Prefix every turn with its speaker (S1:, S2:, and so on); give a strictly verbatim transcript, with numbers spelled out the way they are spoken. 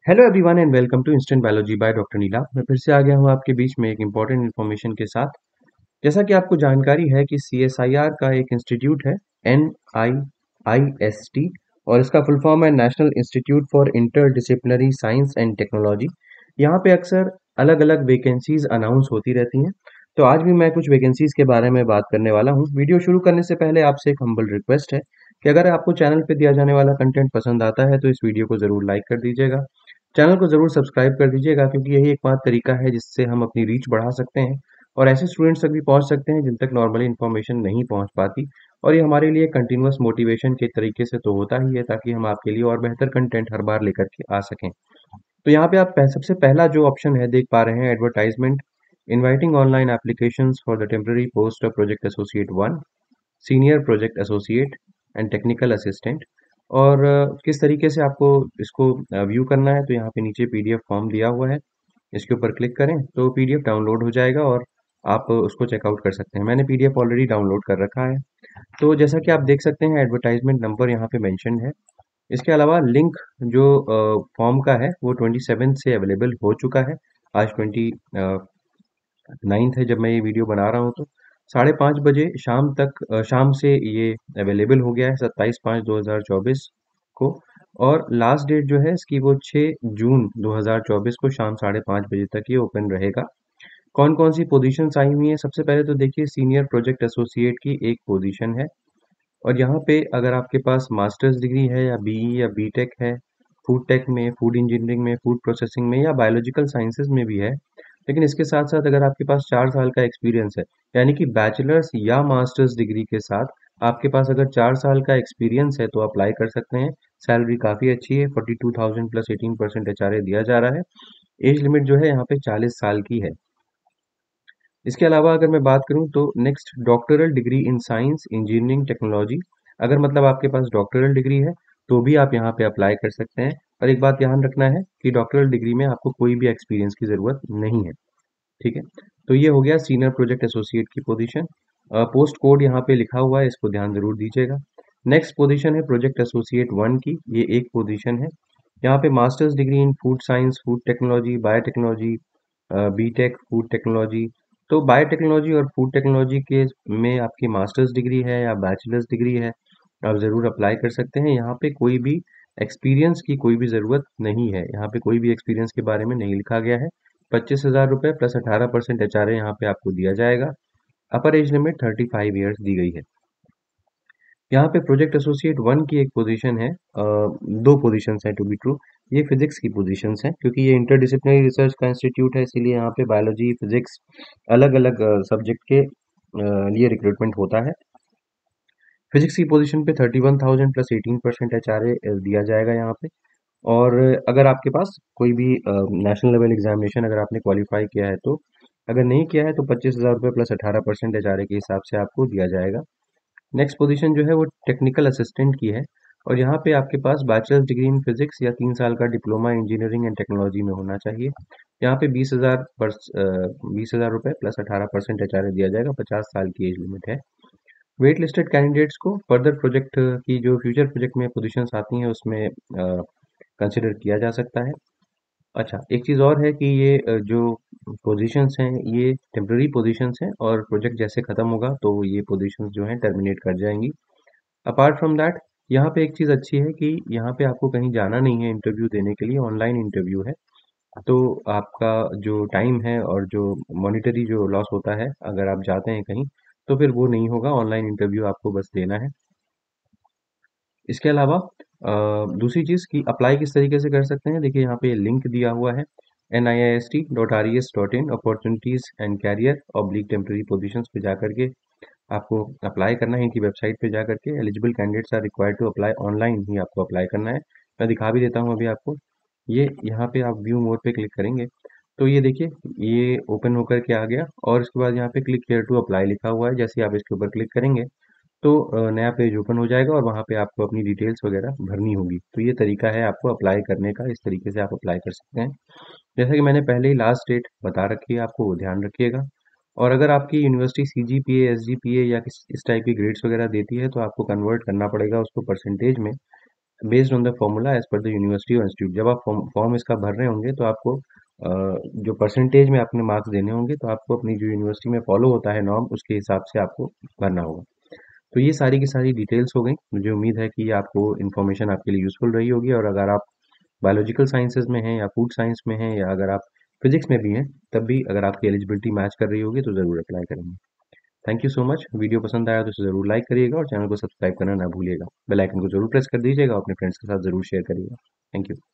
S1: Hello everyone and welcome to instant biology by doctor Neela. मैं फिर से आ गया हूँ आपके बीच में एक इम्पॉर्टेंट इन्फॉर्मेशन के साथ। जैसा कि आपको जानकारी है कि सी एस आई आर का एक इंस्टीट्यूट है, N I I S T, और इसका फुल फॉर्म है national institute for interdisciplinary science and technology. यहाँ पे अक्सर अलग अलग वैकेंसीज अनाउंस होती रहती हैं। तो आज भी मैं कुछ वैकेंसीज के बारे में बात करने वाला हूँ। वीडियो शुरू करने से पहले आपसे एक हम्बल रिक्वेस्ट है कि अगर आपको चैनल पे दिया जाने वाला कंटेंट पसंद आता है तो इस वीडियो को ज़रूर लाइक कर दीजिएगा। चैनल को ज़रूर सब्सक्राइब कर दीजिएगा, क्योंकि यही एकमात्र तरीका है जिससे हम अपनी रीच बढ़ा सकते हैं और ऐसे स्टूडेंट्स तक भी पहुंच सकते हैं जिन तक नॉर्मली इन्फॉर्मेशन नहीं पहुंच पाती। और ये हमारे लिए कंटिन्यूअस मोटिवेशन के तरीके से तो होता ही है, ताकि हम आपके लिए और बेहतर कंटेंट हर बार लेकर के आ सकें। तो यहाँ पे आप पह- सबसे पहला जो ऑप्शन है देख पा रहे हैं, advertisement inviting online applications for the temporary post of project associate one, senior project associate and technical assistant. और अ, किस तरीके से आपको इसको व्यू करना है, तो यहाँ पे नीचे पी डी एफ फॉर्म दिया हुआ है। इसके ऊपर क्लिक करें तो पी डी एफ डाउनलोड हो जाएगा और आप उसको चेकआउट कर सकते हैं। मैंने P D F already download कर रखा है। तो जैसा कि आप देख सकते हैं, एडवर्टाइजमेंट नंबर यहाँ पे मेंशन है। इसके अलावा लिंक जो फॉर्म का है वो ट्वेंटी सेवन से अवेलेबल हो चुका है। आज ट्वेंटी नाइन्थ है जब मैं ये वीडियो बना रहा हूँ, तो साढ़े पाँच बजे शाम तक अ, शाम से ये अवेलेबल हो गया है, सत्ताईस पाँच दो हज़ार चौबीस को। और लास्ट डेट जो है इसकी वो छः जून दो हज़ार चौबीस को शाम साढ़े पाँच बजे तक ये ओपन रहेगा। कौन कौन सी पोजीशंस आई हुई हैं, सबसे पहले तो देखिए सीनियर प्रोजेक्ट एसोसिएट की एक पोजीशन है। और यहाँ पे अगर आपके पास मास्टर्स डिग्री है या बी ई या बी टेक है, फूड टेक में, फूड इंजीनियरिंग में, फूड प्रोसेसिंग में या बायोलॉजिकल साइंसेज में भी है, लेकिन इसके साथ साथ अगर आपके पास चार साल का एक्सपीरियंस है, यानी कि बैचलर्स या मास्टर्स डिग्री के साथ आपके पास अगर चार साल का एक्सपीरियंस है तो अप्लाई कर सकते हैं। सैलरी काफ़ी अच्छी है, forty two thousand plus eighteen percent H R A दिया जा रहा है। एज लिमिट जो है यहाँ पे चालीस साल की है। इसके अलावा अगर मैं बात करूं तो next, doctoral degree in science engineering technology. अगर मतलब आपके पास डॉक्टरल डिग्री है तो भी आप यहाँ पे अप्लाई कर सकते हैं। और एक बात ध्यान रखना है कि डॉक्टरल डिग्री में आपको कोई भी एक्सपीरियंस की ज़रूरत नहीं है। ठीक है। तो ये हो गया सीनियर प्रोजेक्ट एसोसिएट की पोजीशन। पोस्ट कोड यहाँ पे लिखा हुआ है, इसको ध्यान जरूर दीजिएगा। नेक्स्ट पोजीशन है प्रोजेक्ट एसोसिएट वन की, ये एक पोजीशन है। यहाँ पे masters degree in food science, food technology, biotechnology, B tech, food technology. तो बायोटेक्नोलॉजी और फूड टेक्नोलॉजी के में आपकी मास्टर्स डिग्री है या बैचलर्स डिग्री है, आप ज़रूर अप्लाई कर सकते हैं। यहाँ पे कोई भी एक्सपीरियंस की कोई भी ज़रूरत नहीं है, यहाँ पे कोई भी एक्सपीरियंस के बारे में नहीं लिखा गया है। पच्चीस हजार रुपये प्लस अठारह परसेंट एच आर ए यहाँ पे आपको दिया जाएगा। Upper age limit thirty five years दी गई है। यहाँ पे प्रोजेक्ट एसोसिएट वन की एक पोजीशन है, अ, दो पोजीशंस हैं टू बी ट्रू। ये फिजिक्स की पोजीशंस हैं, क्योंकि ये इंटरडिसिप्लिनरी रिसर्च का इंस्टीट्यूट है, इसीलिए यहाँ पे बायोलॉजी, फिजिक्स, अलग अलग सब्जेक्ट के अ, लिए रिक्रूटमेंट होता है। फिजिक्स की पोजीशन पे thirty one thousand plus eighteen percent H R A दिया जाएगा यहाँ पे। और अगर आपके पास कोई भी नेशनल लेवल एग्जामिनेशन अगर आपने क्वालिफाई किया है तो, अगर नहीं किया है तो पच्चीस हज़ार रुपये प्लस अठारह परसेंट एच आर ए के हिसाब से आपको दिया जाएगा। नेक्स्ट पोजीशन जो है वो टेक्निकल असिस्टेंट की है। और यहाँ पे आपके पास बैचलर्स डिग्री इन फिजिक्स या तीन साल का डिप्लोमा इंजीनियरिंग एंड टेक्नोलॉजी में होना चाहिए। यहाँ पे बीस हज़ार पर बीस हज़ार रुपये प्लस अठारह परसेंट एच आर ए दिया जाएगा, पचास साल की एज लिमिट है। वेट लिस्टेड कैंडिडेट्स को फर्दर प्रोजेक्ट की जो फ्यूचर प्रोजेक्ट में पोजीशंस आती हैं उसमें कंसिडर किया जा सकता है। अच्छा, एक चीज़ और है कि ये अ, जो पोजीशंस हैं ये टेम्पररी पोजीशंस हैं, और प्रोजेक्ट जैसे ख़त्म होगा तो ये पोजीशंस जो हैं टर्मिनेट कर जाएंगी। अपार्ट फ्रॉम दैट, यहाँ पे एक चीज़ अच्छी है कि यहाँ पे आपको कहीं जाना नहीं है इंटरव्यू देने के लिए, ऑनलाइन इंटरव्यू है। तो आपका जो टाइम है और जो मॉनिटरी जो लॉस होता है अगर आप जाते हैं कहीं, तो फिर वो नहीं होगा, ऑनलाइन इंटरव्यू आपको बस देना है। इसके अलावा अ, दूसरी चीज़ कि अप्लाई किस तरीके से कर सकते हैं, देखिए यहाँ पे लिंक दिया हुआ है, N I I S T dot R E S dot in opportunities and career oblique temporary position पे जा करके आपको अप्लाई करना है। इनकी वेबसाइट पे जा करके eligible candidates are required to apply, online ही आपको अप्लाई करना है। मैं दिखा भी देता हूँ अभी आपको। ये यहाँ पे आप व्यू मोर पे क्लिक करेंगे तो ये देखिए, ये ओपन होकर के आ गया, और इसके बाद यहाँ पे क्लिक हेयर टू अप्लाई लिखा हुआ है। जैसे ही आप इसके ऊपर क्लिक करेंगे तो अ, नया पेज ओपन हो जाएगा और वहाँ पे आपको अपनी डिटेल्स वगैरह भरनी होगी। तो ये तरीका है आपको अप्लाई करने का, इस तरीके से आप अप्लाई कर सकते हैं। जैसा कि मैंने पहले ही लास्ट डेट बता रखी है, आपको वो ध्यान रखिएगा। और अगर आपकी university C G P A, S G P A या किस इस टाइप की ग्रेड्स वगैरह देती है तो आपको कन्वर्ट करना पड़ेगा उसको परसेंटेज में। Based on the formula as per the university और इंस्टीट्यूट। जब आप फॉर्म फॉर्म इसका भर रहे होंगे तो आपको अ, जो परसेंटेज में अपने मार्क्स देने होंगे तो आपको अपनी जो यूनिवर्सिटी में फॉलो होता है नॉर्म उसके हिसाब से आपको भरना होगा। तो ये सारी की सारी डिटेल्स हो गई। मुझे उम्मीद है कि आपको इन्फॉर्मेशन आपके लिए यूज़फुल रही होगी, और अगर आप बायोलॉजिकल साइंसेज़ में हैं या फूड साइंस में हैं या अगर आप फिज़िक्स में भी हैं, तब भी अगर आपकी एलिजिबिलिटी मैच कर रही होगी तो ज़रूर अप्लाई करेंगे। Thank you so much. Video पसंद आया तो इसे ज़रूर लाइक करिएगा और चैनल को सब्सक्राइब करना ना भूलिएगा। बेल आइकन को ज़रूर प्रेस कर दीजिएगा और अपने फ्रेंड्स के साथ ज़रूर शेयर करिएगा। Thank you.